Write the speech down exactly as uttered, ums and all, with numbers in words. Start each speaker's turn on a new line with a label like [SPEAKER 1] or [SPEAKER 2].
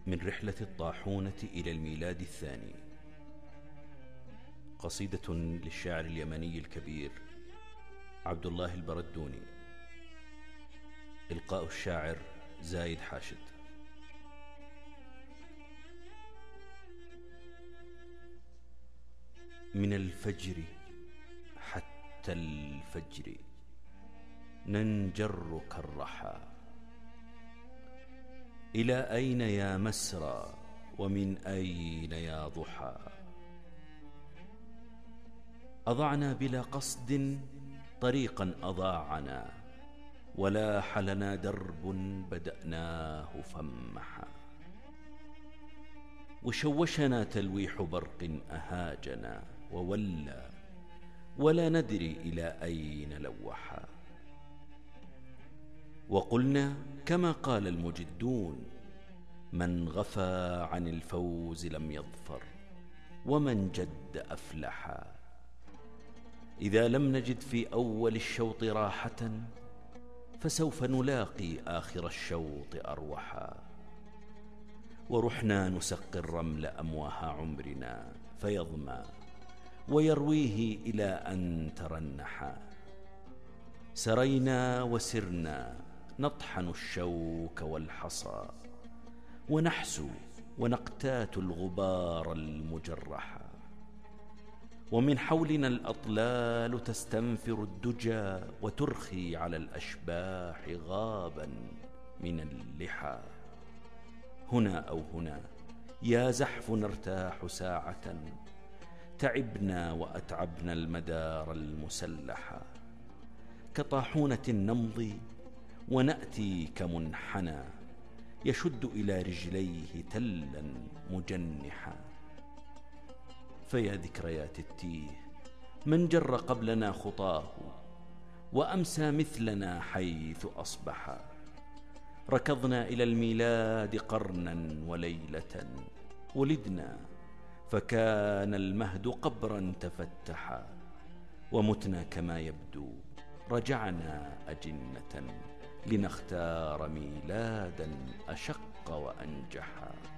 [SPEAKER 1] من رحلة الطاحونة إلى الميلاد الثاني، قصيدة للشاعر اليمني الكبير عبد الله البردوني. إلقاء الشاعر زايد حاشد. من الفجر حتى الفجر ننجر كالرحى، إلى أين يا مسرى ومن أين يا ضحى؟ أضعنا بلا قصد طريقا أضاعنا، ولاح لنا درب بدأناه فمحا، وشوشنا تلويح برق أهاجنا وولى، ولا ندري إلى أين لوحا. وقلنا كما قال المجدون: من غفى عن الفوز لم يظفر، ومن جد أفلحا. إذا لم نجد في أول الشوط راحة، فسوف نلاقي آخر الشوط أروحا. ورحنا نسقي الرمل أمواه عمرنا فيظمى، ويرويه إلى أن ترنحا. سرينا وسرنا نطحن الشوك والحصى، ونحسو ونقتات الغبار المجرحا. ومن حولنا الأطلال تستنفر الدجى، وترخي على الأشباح غابا من اللحى. هنا أو هنا يا زحف نرتاح ساعة، تعبنا وأتعبنا المدار المسلحا. كطاحونة نمضي ونأتي كمنحنى، يشد إلى رجليه تلا مجنحا. فيا ذكريات التيه من جر قبلنا خطاه، وأمسى مثلنا حيث أصبحا. ركضنا إلى الميلاد قرنا وليلة، ولدنا فكان المهد قبرا تفتحا. ومتنا كما يبدو رجعنا أجنة، لنختار ميلادا أشق وأنجحا.